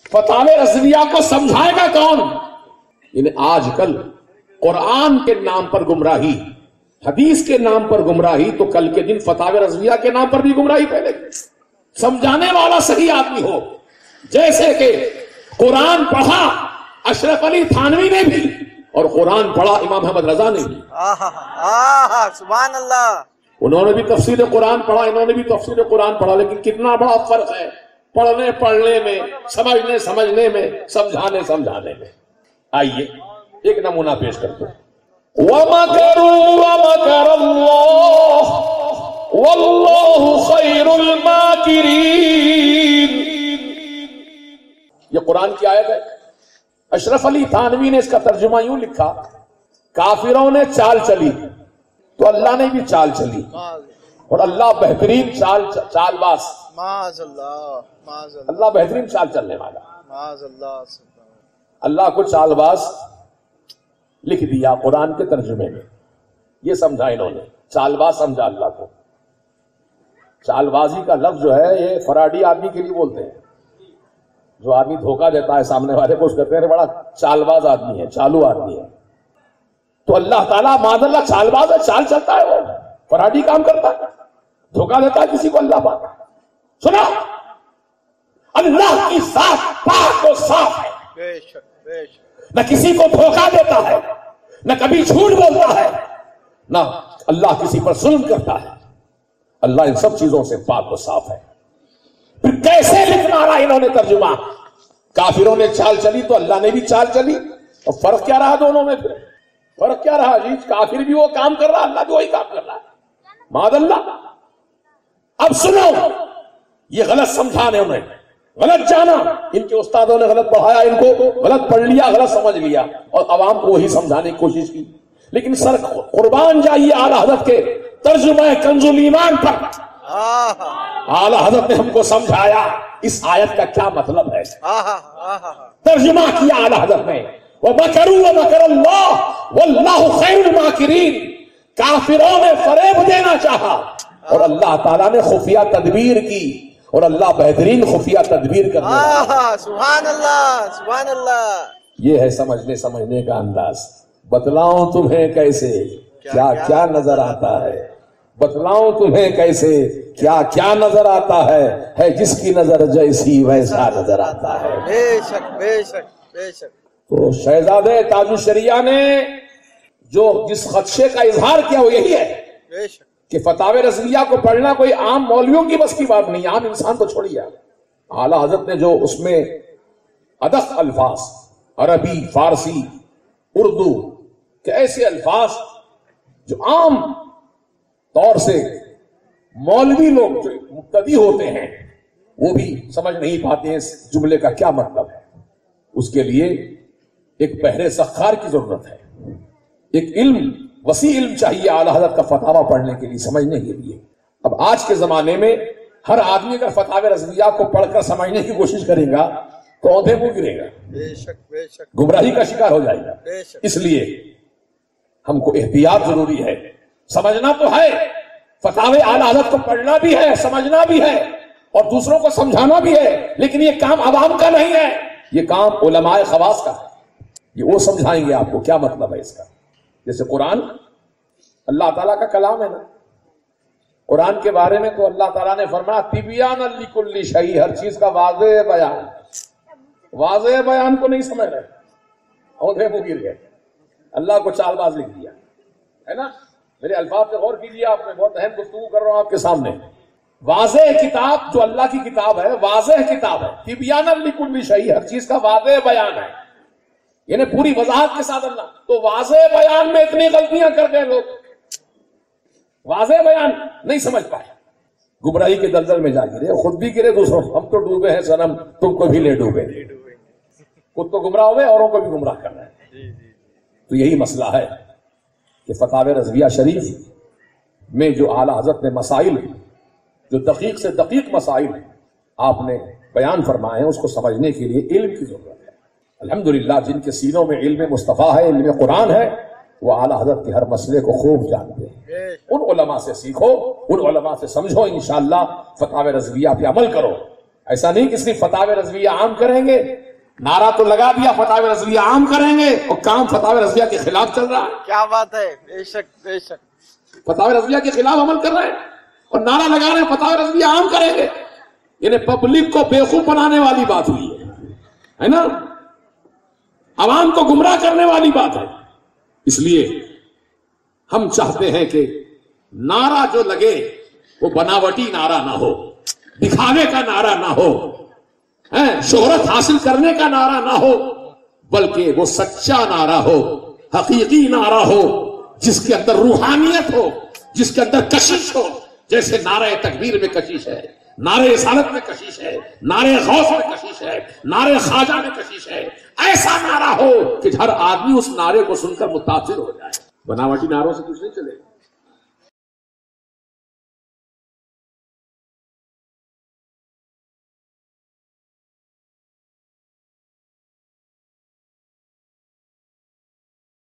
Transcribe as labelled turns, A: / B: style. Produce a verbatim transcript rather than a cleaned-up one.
A: فتاوی رضویہ کو سمجھائے گا کون؟ یعنی آج کل قرآن کے نام پر گمراہی، حدیث کے نام پر گمراہی، تو کل کے دن فتاوی رضویہ کے نام پر بھی گمراہی پھیلے گی۔ سمجھانے والا صحیح آدمی ہو، جیسے کہ قرآن پڑھا اشرف علی تھانوی نے بھی، اور قرآن پڑھا امام محمد رضا نے بھی۔
B: آہا سبحان اللہ،
A: انہوں نے بھی تفسیر قرآن پڑھا، انہوں نے بھی تفسیر قرآن پڑھا، لیکن کتنا بڑا فرق ہے پڑھنے پڑھنے میں، سمجھنے سمجھنے میں، سمجھانے سمجھانے میں۔ آئیے ایک نمونہ پیش کرتے ہیں۔ وَمَكَرُوا وَمَكَرَ اللَّهُ وَاللَّهُ خَيْرُ الْمَاكِرِينَ۔ یہ قرآن کی آیت ہے۔ اشرف علی تھانوی نے اس کا ترجمہ یوں لکھا، کافروں نے چال چلی تو اللہ نے بھی چال چلی، اور اللہ بہترین چال چال باز،
B: معاذ اللہ، معاذ اللہ،
A: اللہ بہترین چال چلنے والا،
B: معاذ اللہ۔
A: اللہ کو چال باز لکھ دیا قرآن کے ترجمے میں۔ یہ سمجھا انہوں نے، چال باز سمجھا اللہ کو۔ چال بازی کا لفظ جو ہے یہ فراڈی آدمی کے لیے بولتے ہیں، جو آدمی دھوکہ دیتا ہے سامنے والے کو، اس کہتے ہیں بڑا چال باز آدمی ہے، چالو آدمی ہے۔ تو اللہ تعالیٰ معاذ اللہ چال باز ہے، چال چلتا ہے، وہ فراڈی کام کرتا ہے، دھوکہ دیتا ہے کسی کو۔ اللہ پاک سنا، اللہ کی ذات پاک و صاف ہے،
B: بے شک بے شک،
A: نہ کسی کو دھوکہ دیتا ہے، نہ کبھی جھوٹ بولتا ہے، نہ اللہ کسی پر ظلم کرتا ہے۔ اللہ ان سب چیزوں سے پاک و صاف ہے۔ پھر کیسے لکھ مارا انہوں نے ترجمہ؟ کافروں نے چال چلی تو اللہ نے بھی چال چلی، اور فرق کیا رہا دونوں میں؟ پھر فرق کیا رہا جی؟ کافر بھی وہ کام کر رہا، اللہ بھی وہی کام کر رہا ہے، معاذ اللہ۔ اب سنو، یہ غلط سمجھا نے انہیں، غلط جانا، ان کے استادوں نے غلط پڑھایا، ان کو غلط پڑھ لیا، غلط سمجھ لیا، اور عوام کو وہی سمجھانے کی کوشش کی۔ لیکن سر قربان جائیے اعلیٰ حضرت کے ترجمہ کنز الایمان پر۔ اعلیٰ حضرت نے ہم کو سمجھایا اس آیت کا کیا مطلب ہے، ترجمہ کیا اعلیٰ حضرت نے۔ وَمَكَرُوا وَمَكَرَ اللَّهُ وَاللَّهُ خَيْرُ الْمَاكِرِينَ۔ کافروں نے فریب دینا چاہا اور اللہ تعالیٰ نے خفیہ تدبیر کی، اور اللہ بہترین خفیہ تدبیر کرنے والا۔
B: سبحان اللہ، سبحان اللہ۔
A: یہ ہے سمجھنے سمجھنے کا انداز۔ بتلاؤں تمہیں کیسے کیا کیا نظر آتا ہے، بتلاؤں تمہیں کیسے کیا کیا نظر آتا ہے، ہے جس کی نظر جیسی ویسا نظر آتا ہے۔
B: بے شک بے شک بے شک۔
A: تو شہزادے تاج الشریعہ نے جو جس خدشے کا اظہار کیا وہ یہی ہے
B: بے شک
A: کہ فتاوی رضویہ کو پڑھنا کوئی عام مولویوں کی بس کی بات نہیں، عام انسان تو چھوڑیے۔ اعلیٰ حضرت نے جو اس میں ادق الفاظ، عربی، فارسی، اردو کے ایسے الفاظ جو عام طور سے مولوی لوگ جو مبتدی ہوتے ہیں وہ بھی سمجھ نہیں پاتے ہیں اس جملے کا کیا مطلب ہے، اس کے لیے ایک بحر سخار کی ضرورت ہے، ایک علم، وسیع علم چاہیے اعلیٰ حضرت کا فتاویٰ پڑھنے کے لیے، سمجھنے کے لیے۔ اب آج کے زمانے میں ہر آدمی اگر فتاوی رضویہ کو پڑھ کر سمجھنے کی کوشش کرے گا تو اونھے منہ گرے گا،
B: بے شک بے شک،
A: گمراہی کا شکار ہو جائے گا۔
B: بے شک۔
A: اس لیے ہم کو احتیاط ضروری ہے، سمجھنا تو ہے، فتاوی اعلیٰ حضرت کو پڑھنا بھی ہے، سمجھنا بھی ہے، اور دوسروں کو سمجھانا بھی ہے، لیکن یہ کام عوام کا نہیں ہے، یہ کام علماء خواص کا ہے۔ یہ وہ سمجھائیں گے آپ کو کیا مطلب ہے اس کا۔ جیسے قرآن اللہ تعالیٰ کا کلام ہے نا، قرآن کے بارے میں تو اللہ تعالیٰ نے فرمایا تبیان لکل شیء، ہر چیز کا واضح بیان۔ واضح بیان کو نہیں سمجھ رہے، اونھے منہ گر گئے، اللہ کو چال باز لکھ دیا ہے نا۔ میرے الفاظ پہ غور کیجیے، آپ میں بہت اہم گفتگو کر رہا ہوں آپ کے سامنے۔ واضح کتاب جو اللہ کی کتاب ہے، واضح کتاب ہے، تبیان لکل شیء، ہر چیز کا واضح بیان ہے، یعنی پوری وضاحت کے ساتھ اللہ۔ تو واضح بیان میں اتنی غلطیاں کر گئے لوگ، واضح بیان نہیں سمجھ پائے، گمراہی کے دلدل میں جا گرے، خود بھی گرے، دوسروں ہم تو ڈوبے ہیں صنم تم کو بھی لے ڈوبے، خود تو گمراہ ہوئے اوروں کو بھی گمراہ کر رہے ہیں۔ تو یہی مسئلہ ہے کہ فتاوی رضویہ شریف میں جو اعلیٰ حضرت نے مسائل، جو دقیق سے دقیق مسائل آپ نے بیان فرمائے ہیں، اس کو سمجھنے کے لیے علم کی ضرورت ہے۔ الحمدللہ جن کے سینوں میں علم مصطفیٰ ہے، علم قرآن ہے، وہ اعلیٰ حضرت کے ہر مسئلے کو خوب جانتے ہیں۔ ان علماء سے سیکھو، ان علماء سے سمجھو، انشاءاللہ فتاوی رضویہ پہ عمل کرو، ایسا نہیں کہ صرف فتاوی رضویہ عام کریں گے، نعرہ تو لگا دیا فتاوی رضویہ عام کریں گے اور کام فتاوی رضویہ کے خلاف چل رہا ہے.
B: کیا بات ہے، بے شک بے شک.
A: فتاوی رضویہ کے خلاف عمل کر رہے ہیں اور نعرہ لگا رہے ہیں فتاوی رضویہ عام کریں گے. یعنی پبلک کو بیوقوف بنانے والی بات ہوئی ہے ہے نا، عوام کو گمراہ کرنے والی بات ہے. اس لیے ہم چاہتے ہیں کہ نعرہ جو لگے وہ بناوٹی نعرہ نہ ہو، دکھاوے کا نعرہ نہ ہو، شہرت حاصل کرنے کا نعرہ نہ ہو، بلکہ وہ سچا نعرہ ہو، حقیقی نعرہ ہو، جس کے اندر روحانیت ہو، جس کے اندر کشش ہو. جیسے نعرہ تکبیر میں کشش ہے، نعرہ رسالت میں کشش ہے، نعرہ غوث میں کشش ہے، نعرہ خواجہ میں کشش ہے. ایسا نعرہ ہو کہ ہر آدمی اس نعرے کو سن کر متاثر ہو جائے. بناوٹی نعروں سے کچھ نہیں چلے گا.